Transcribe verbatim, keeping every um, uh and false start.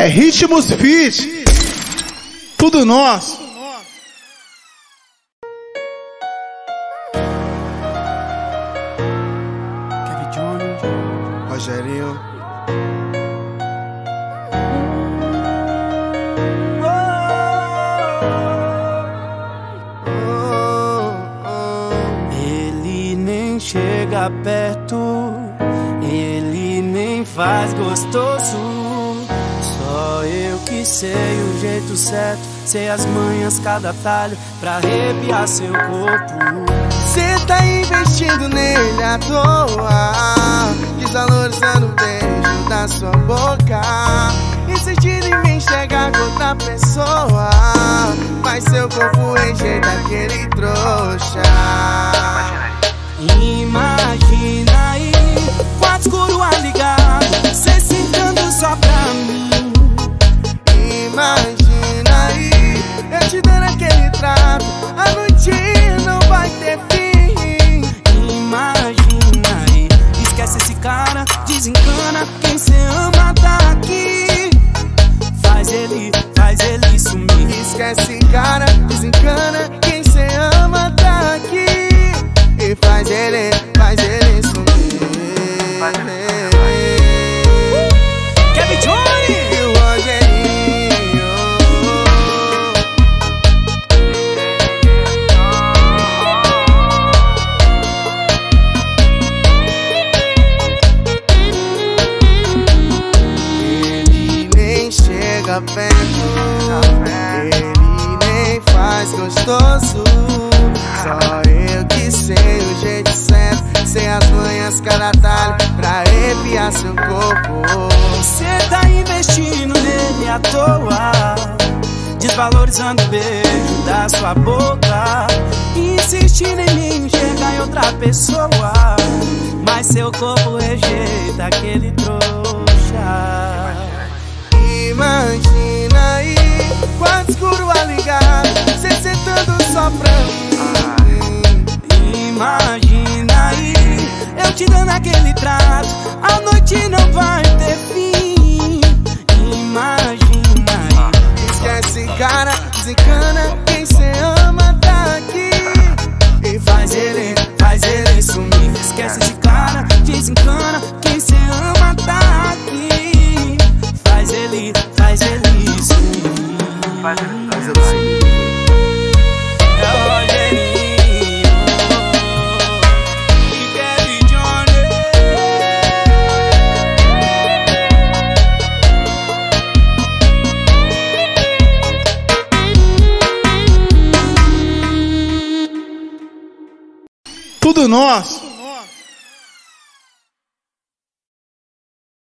É Ritmos Fit, tudo nosso. Jhony, Rogerinho. Ele nem chega perto, ele nem faz gostoso. Só eu que sei o jeito certo, sei as manhas, cada talho pra arrepiar seu corpo. Cê tá investindo nele à toa, desvalorizando o beijo da sua boca, insistindo em me enxergar com outra pessoa, mas seu corpo rejeita aquele trouxa. Imagina aí, quarto escuro a ligado, cê sentando só pra mim. Imagina aí, eu te dando aquele trato, a noite não vai ter fim. Imagina aí, esquece esse cara, desencana, quem cê ama tá aqui. Faz ele, faz ele sumir. Esquece esse cara, desencana, quem cê ama tá aqui. E faz ele, faz ele sumir. Faz ele, Kevin Jhony e o Rogerinho. Ele nem chega perto, ele nem faz gostoso. Só eu que sei o jeito certo, sei as manhas, cada talho pra arrepiar seu corpo. cê tá investindo nele à toa, desvalorizando o beijo da sua boca, insistindo em me enxergar em outra pessoa, mas seu corpo rejeita aquele trouxa. Imagina aí, quarto escuro a ligar, cê sentando só pra mim. Imagina aí, eu te dando aquele trato, a noite não vai ter fim. Imagina aí, esquece cara, desencana, quem cê ama tá aqui. E faz ele, faz ele sumir. Esquece esse cara, desencana, quem cê ama tá aqui. Faz ele, faz ele sumir. faz ele, faz ele sumir. É o Rogerinho e Kevin Jhony. Tudo nosso.